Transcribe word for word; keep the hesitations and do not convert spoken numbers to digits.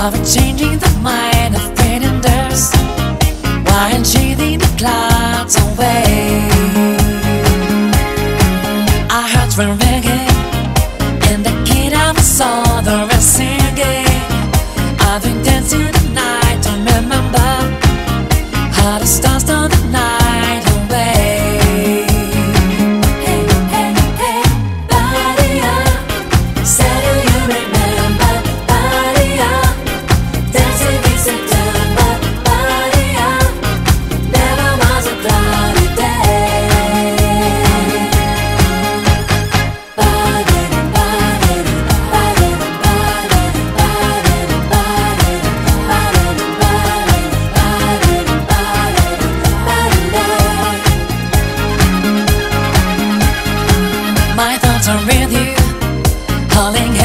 of changing the mind of pretenders while chasing the clouds away. I heard from reggae and the kid I saw the rest singing. I've been dancing the night to remember how the stars stole the night away. Hey, hey, hey, body up, say do you remember? Body up, dancing in September. Body up, never was a cloudy day. Body, body, body, body, body, body, body, body, body, body. My thoughts are with you, calling